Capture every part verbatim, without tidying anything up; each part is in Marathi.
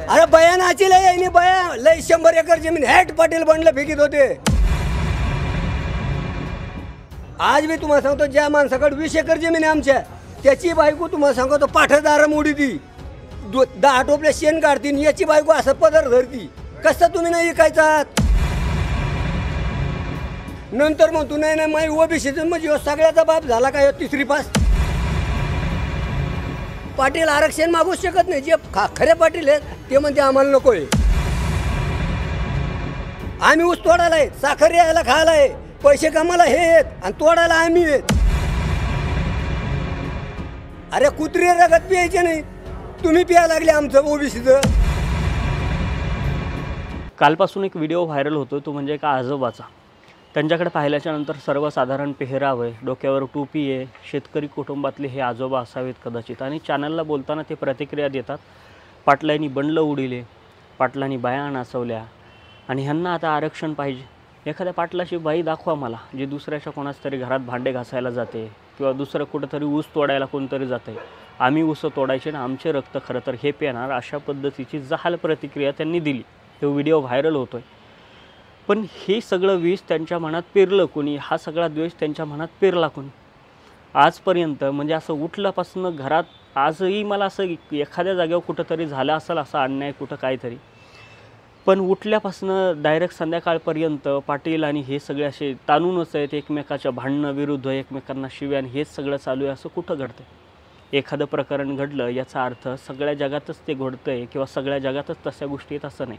अरे बयानाची लय आहे बया लय शंभर एकर जमीन हॅट पाटील बनलं फेकीत होते। आज मी तुम्हाला सांगतो ज्या माणसाकडे वीस एकर जमीन आहे आमच्या त्याची बायको तुम्हाला सांगतो पाठदार मोडी ती दहा टोपल्या शेण काढतील याची बायको असं पदर धरती कसं तुम्ही नाही ऐकायचा। नंतर मग तू नाही नाही ओबीसी म्हणजे सगळ्याचा बाप झाला काय तिसरी पास। पाटील आरक्षण मागू शकत नाही जे खरे पाटील आहेत ते म्हणते आम्हाला नकोय। आम्ही ऊस तोडायला आहे साखर यायला खायला आहे पैसे कामाला हे आहेत आणि तोडायला आम्ही आहेत। अरे कुत्री रगत प्यायचे नाही तुम्ही प्यायला लागले आमचं ओबीसीचं। कालपासून एक व्हिडिओ व्हायरल होतो तो म्हणजे एका आजोबाचा त्यांच्याकडे पाहिल्याच्या नंतर सर्वसाधारण पेहराव आहे डोक्यावर टोपी आहे शेतकरी कुटुंबातले हे आजोबा असावेत कदाचित आणि चॅनलला बोलताना ते प्रतिक्रिया देतात पाटलांनी बंडलं उडिले पाटलांनी बाया नाचवल्या आणि ह्यांना आता आरक्षण पाहिजे। एखाद्या पाटलाची बाई दाखवा मला जी दुसऱ्याच्या कोणाच तरी घरात भांडे घासायला जाते किंवा दुसरं कुठंतरी ऊस तोडायला कोणतरी जाते आम्ही ऊस तोडायचे ना आमचे रक्त खरं तर हे पेणार अशा पद्धतीची जहाल प्रतिक्रिया त्यांनी दिली। तो व्हिडिओ व्हायरल होतोय पण हे सगळं विष त्यांच्या मनात पेरलं कोणी हा सगळा द्वेष त्यांच्या मनात पेरला कोणी आजपर्यंत म्हणजे असं उठल्यापासून घरात आजही मला असं एखाद्या जागेवर कुठंतरी झालं असेल असा अन्याय कुठं काहीतरी पण उठल्यापासून डायरेक्ट संध्याकाळपर्यंत पाटील आणि हे सगळे असे ताणूनच आहेत एकमेकाच्या भांडणं विरुद्ध एकमेकांना शिव्यान हेच सगळं चालू आहे असं कुठं घडतं। एखादं प्रकरण घडलं याचा अर्थ सगळ्या जगातच ते घडतं आहे किंवा सगळ्या जगातच तशा गोष्टी आहेत असं नाही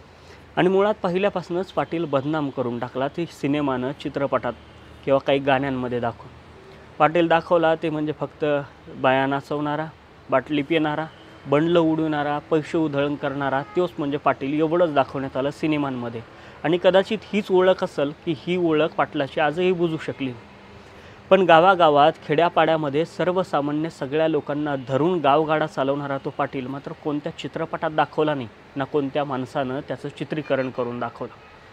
आणि मुळात पहिल्यापासूनच पाटील बदनाम करून टाकला ते सिनेमानं चित्रपटात किंवा काही गाण्यांमध्ये दाखवून पाटील दाखवला ते म्हणजे फक्त बाया नाचवणारा बाटली पिणारा बंडलं उडवणारा पैसे उधळण करणारा तोच म्हणजे पाटील एवढंच दाखवण्यात आलं सिनेमांमध्ये आणि कदाचित हीच ओळख असेल की ही ओळख पाटलाची आजही बुजू शकली पण गावागावात खेड्यापाड्यामध्ये सर्वसामान्य सगळ्या लोकांना धरून गावगाडा चालवणारा तो पाटील मात्र कोणत्या चित्रपटात दाखवला नाही ना कोणत्या माणसानं त्याचं चित्रीकरण करून दाखवलं।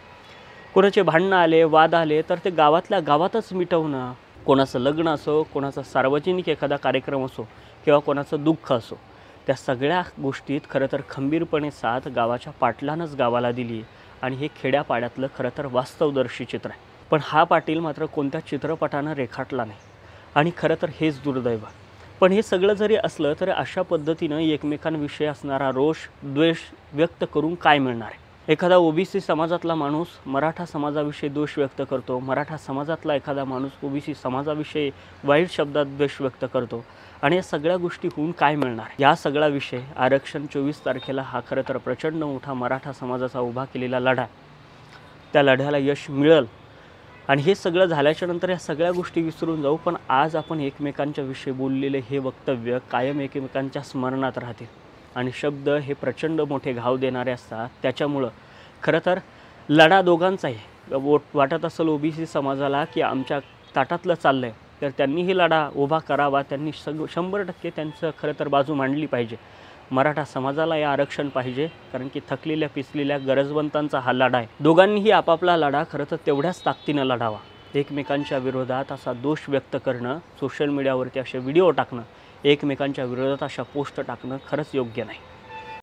कोणाचे भांडणं आले वाद आले तर ते गावातल्या गावातच मिटवणं कोणाचं लग्न असो कोणाचा सार्वजनिक एखादा कार्यक्रम असो किंवा कोणाचं दुःख असो त्या सगळ्या गोष्टीत खरं तर खंबीरपणे साथ गावाच्या पाटलानंच गावाला दिली आणि हे खेड्यापाड्यातलं खरं तर वास्तवदर्शी चित्र आहे पण हा पाटील मात्र कोणत्या चित्रपटानं रेखाटला नाही आणि खरं तर हेच दुर्दैव। पण हे सगळं जरी असलं तरी अशा पद्धतीनं एकमेकांविषयी असणारा रोष द्वेष व्यक्त करून काय मिळणार आहे। एखादा ओबीसी समाजातला माणूस मराठा समाजाविषयी दोष व्यक्त करतो मराठा समाजातला एखादा माणूस ओबीसी समाजाविषयी वाईट शब्दात द्वेष व्यक्त करतो आणि या सगळ्या गोष्टी होऊन काय मिळणार। या सगळा विषय आरक्षण चोवीस तारखेला हा खरं तर प्रचंड मोठा मराठा समाजाचा उभा केलेला लढा त्या लढ्याला यश मिळेल आणि हे सगळं झाल्याच्या नंतर या सगळ्या गोष्टी विसरून जाऊ पण आज आपण एकमेकांच्या विषयी बोललेले हे वक्तव्य कायम एकमेकांच्या स्मरणात राहतील आणि शब्द हे प्रचंड मोठे घाव देणारे असतात। त्याच्यामुळं खरं तर लढा दोघांचाही वाटत असेल ओबीसी समाजाला की आमच्या ताटातलं चाललं आहे तर त्यांनी हे लढा उभा करावा त्यांनी सग शंभर टक्के त्यांचं खरं तर बाजू मांडली पाहिजे। मराठा समाजाला या आरक्षण पाहिजे कारण की थकलेल्या पिचलेल्या गरजवंतांचा हा लढा आहे। दोघांनीही आपापला लढा खरं तर तेवढ्याच ताकदीनं लढावा। एकमेकांच्या विरोधात असा दोष व्यक्त करणं सोशल मीडियावरती असे व्हिडिओ टाकणं एकमेकांच्या विरोधात अशा पोस्ट टाकणं खरंच योग्य नाही।